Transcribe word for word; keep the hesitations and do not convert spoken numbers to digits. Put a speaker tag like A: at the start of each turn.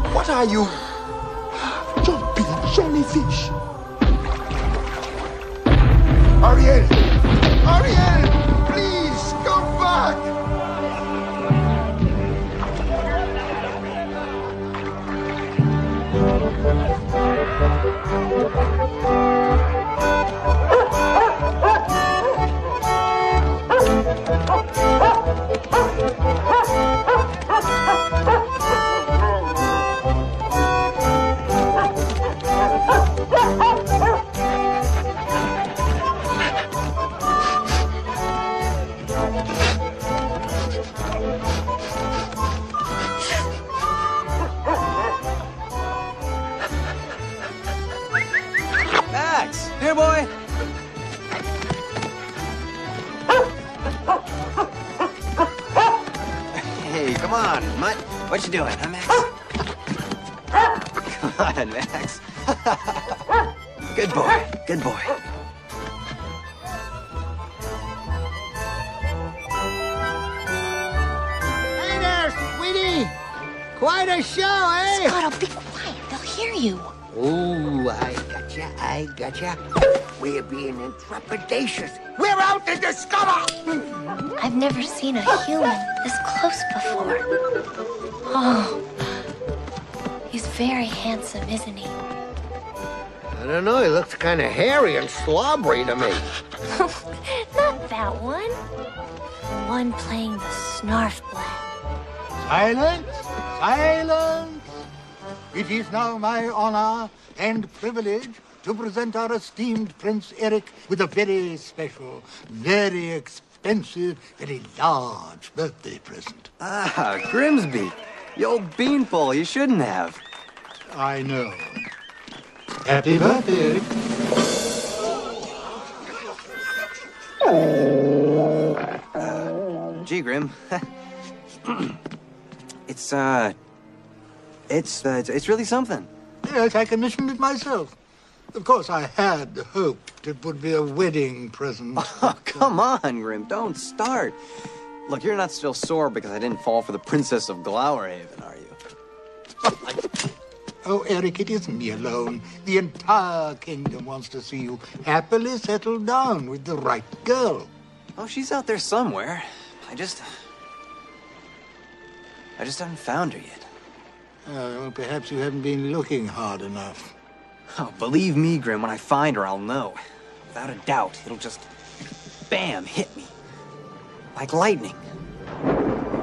A: What are you?
B: Jumping jellyfish.
A: Ariel! Ariel! Please, come back!
C: Max! Here, boy! Hey, come on, Mutt. What you doing, huh, Max? Come on, Max. Good boy, good boy.
D: Hey there, sweetie! Quite a show, eh?
E: Scuttle, be quiet. They'll hear you.
D: Ooh, I gotcha, I gotcha. We're being intrepidatious. We're out to discover!
E: I've never seen a human this close before. Oh, he's very handsome, isn't he?
D: I don't know, he looks kind of hairy and slobbery to me.
E: Not that one. The one playing the snarf blend.
B: Silence! Silence! It is now my honor and privilege to present our esteemed Prince Eric with a very special, very expensive, very large birthday present.
C: Ah, Grimsby. You old beanpole, you shouldn't have.
B: I know. Happy birthday, Eric.
C: Uh, gee, Grim. it's, uh... It's, uh, it's, it's really something.
B: Yes, I commissioned it myself. Of course, I had hoped it would be a wedding present.
C: Oh, come on, Grim. Don't start. Look, you're not still sore because I didn't fall for the Princess of Glowerhaven, are you?
B: Oh, Eric, it isn't me alone. The entire kingdom wants to see you happily settled down with the right girl.
C: Oh, she's out there somewhere. I just... I just haven't found her yet.
B: Uh, well, perhaps you haven't been looking hard enough.
C: Oh, believe me, Grim, when I find her, I'll know. Without a doubt, it'll just... bam, hit me. Like lightning.